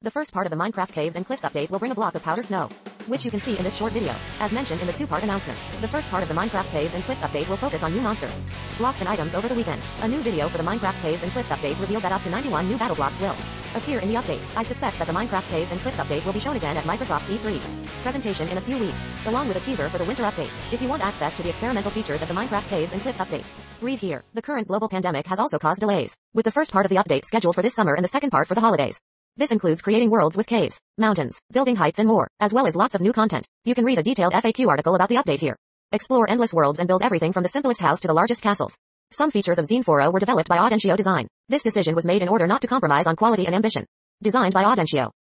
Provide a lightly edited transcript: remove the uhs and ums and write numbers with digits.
The first part of the Minecraft Caves and Cliffs update will bring a block of powder snow, which you can see in this short video. As mentioned in the two-part announcement, the first part of the Minecraft Caves and Cliffs update will focus on new monsters, blocks and items over the weekend. A new video for the Minecraft Caves and Cliffs update revealed that up to 91 new battle blocks will appear in the update. I suspect that the Minecraft Caves and Cliffs update will be shown again at Microsoft's E3 presentation in a few weeks, along with a teaser for the winter update. If you want access to the experimental features of the Minecraft Caves and Cliffs update, read here. The current global pandemic has also caused delays, with the first part of the update scheduled for this summer and the second part for the holidays. This includes creating worlds with caves, mountains, building heights and more, as well as lots of new content. You can read a detailed FAQ article about the update here. Explore endless worlds and build everything from the simplest house to the largest castles. Some features of Xeneforo were developed by Audencio Design. This decision was made in order not to compromise on quality and ambition. Designed by Audencio.